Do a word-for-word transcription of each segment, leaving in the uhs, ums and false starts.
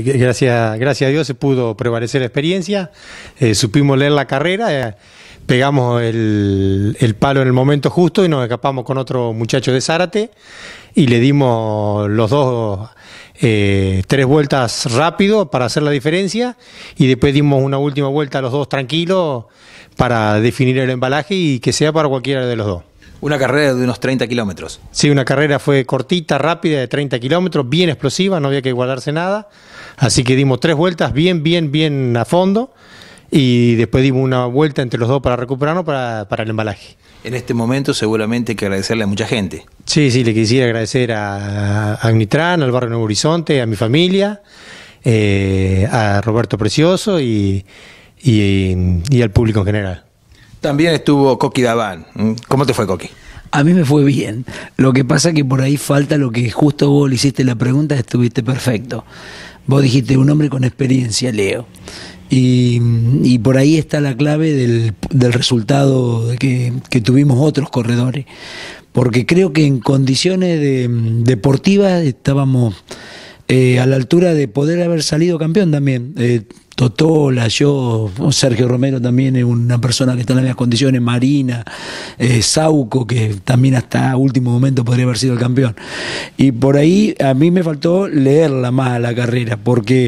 Gracias, gracias a Dios se pudo prevalecer la experiencia, eh, supimos leer la carrera, eh, pegamos el, el palo en el momento justo y nos escapamos con otro muchacho de Zárate y le dimos los dos eh, tres vueltas rápido para hacer la diferencia y después dimos una última vuelta a los dos tranquilos para definir el embalaje y que sea para cualquiera de los dos. Una carrera de unos treinta kilómetros. Sí, una carrera fue cortita, rápida, de treinta kilómetros, bien explosiva, no había que guardarse nada. Así que dimos tres vueltas bien, bien, bien a fondo y después dimos una vuelta entre los dos para recuperarnos para, para el embalaje. En este momento seguramente hay que agradecerle a mucha gente. Sí, sí, le quisiera agradecer a, a Agnitrán, al Barrio Nuevo Horizonte, a mi familia, eh, a Roberto Precioso y, y, y al público en general. También estuvo Coqui Daván. ¿Cómo te fue, Coqui? A mí me fue bien. Lo que pasa que por ahí falta lo que justo vos le hiciste la pregunta, estuviste perfecto. Vos dijiste un hombre con experiencia, Leo. Y, y por ahí está la clave del, del resultado que, que tuvimos otros corredores. Porque creo que en condiciones de, deportivas estábamos eh, a la altura de poder haber salido campeón también. Eh, Totola, yo, Sergio Romero también es una persona que está en las mismas condiciones, Marina, eh, Sauco, que también hasta último momento podría haber sido el campeón. Y por ahí a mí me faltó leerla más a la carrera, porque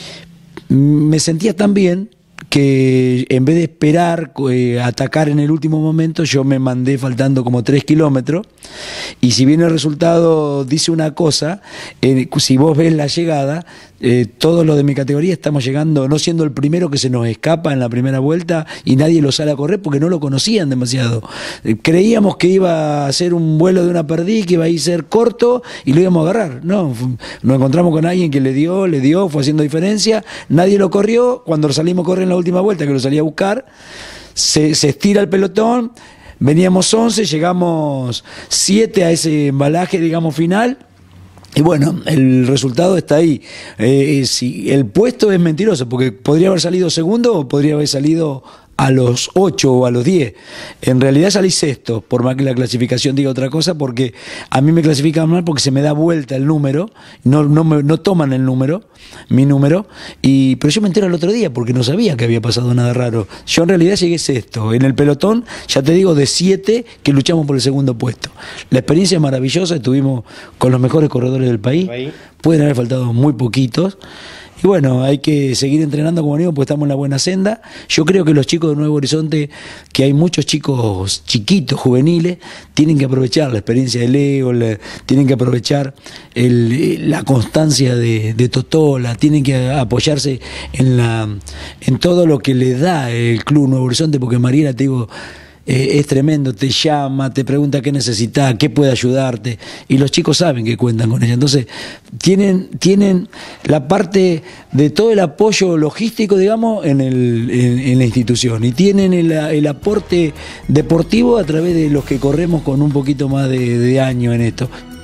me sentía tan bien que en vez de esperar eh, atacar en el último momento, yo me mandé faltando como tres kilómetros, y si bien el resultado dice una cosa, eh, si vos ves la llegada, eh, todos los de mi categoría estamos llegando, no siendo el primero que se nos escapa en la primera vuelta, y nadie lo sale a correr porque no lo conocían demasiado. Eh, creíamos que iba a ser un vuelo de una perdiz, que iba a ir a ser corto y lo íbamos a agarrar. No, nos encontramos con alguien que le dio, le dio, fue haciendo diferencia, nadie lo corrió. Cuando salimos a correr en la última vuelta, que lo salí a buscar, se, se estira el pelotón, veníamos once, llegamos siete a ese embalaje, digamos, final. Y bueno, el resultado está ahí. Eh, si el puesto es mentiroso, porque podría haber salido segundo o podría haber salido a los ocho o a los diez. En realidad salí sexto, por más que la clasificación diga otra cosa, porque a mí me clasifican mal porque se me da vuelta el número, no, no, me, no toman el número, mi número, y, pero yo me entero el otro día porque no sabía que había pasado nada raro. Yo en realidad llegué sexto. En el pelotón, ya te digo, de siete que luchamos por el segundo puesto. La experiencia es maravillosa, estuvimos con los mejores corredores del país, pueden haber faltado muy poquitos. Y bueno, hay que seguir entrenando, como digo, porque estamos en la buena senda. Yo creo que los chicos de Nuevo Horizonte, que hay muchos chicos chiquitos, juveniles, tienen que aprovechar la experiencia de Leo, la, tienen que aprovechar el, la constancia de, de Totola, tienen que apoyarse en, la, en todo lo que le da el Club Nuevo Horizonte, porque Mariela, te digo, Eh, es tremendo, te llama, te pregunta qué necesitas, qué puede ayudarte, y los chicos saben que cuentan con ella. Entonces tienen, tienen la parte de todo el apoyo logístico, digamos, en, el, en, en la institución, y tienen el, el aporte deportivo a través de los que corremos con un poquito más de, de años en esto.